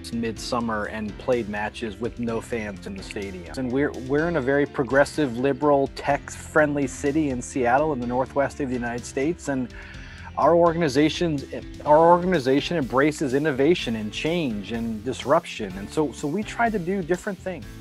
since midsummer and played matches with no fans in the stadium. And we're in a very progressive, liberal, tech-friendly city in Seattle in the northwest of the United States, and our organization embraces innovation and change and disruption, and so we try to do different things.